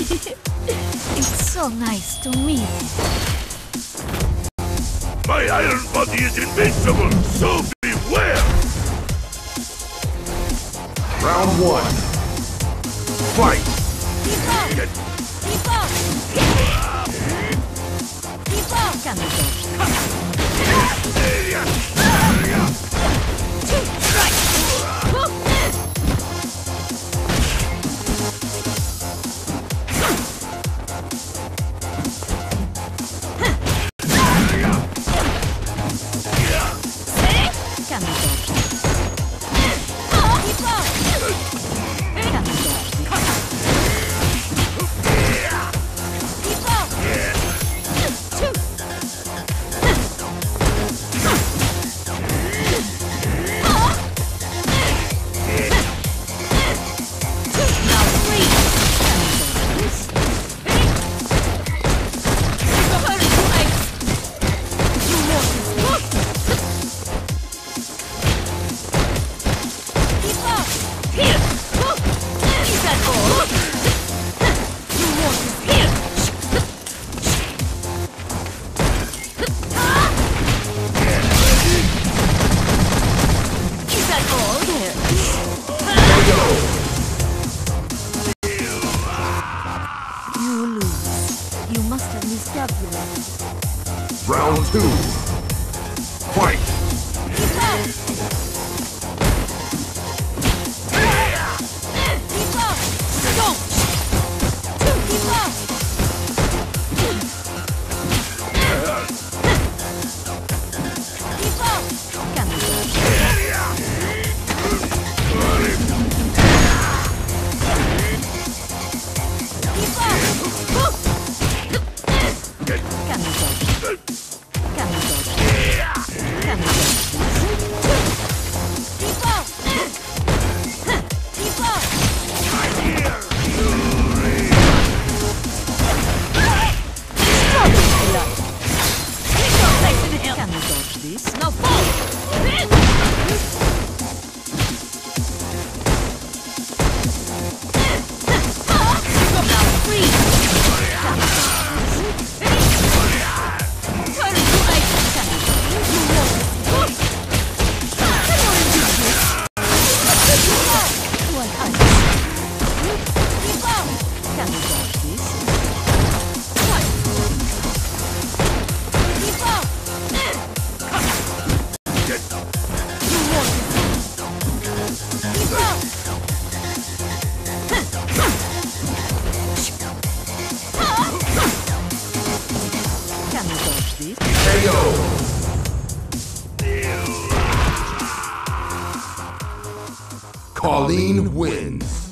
It's so nice to meet. My iron body is invincible, so beware! Round 1. Fight! Keep up! Keep up! Keep up! Can we go? Strike! Round 2. Fight! Keep up! Keep up! Don't! Keep up! Keep up! Can we go? Keep up! Can we go? Can we go? Can we go? Keep up! Keep up! Can we dodge this? Now fall! Now freeze! Can we turn to ice! Can we keep up! Can we dodge this? Keep up! Keep up! Can we dodge this? KO! Colleen wins.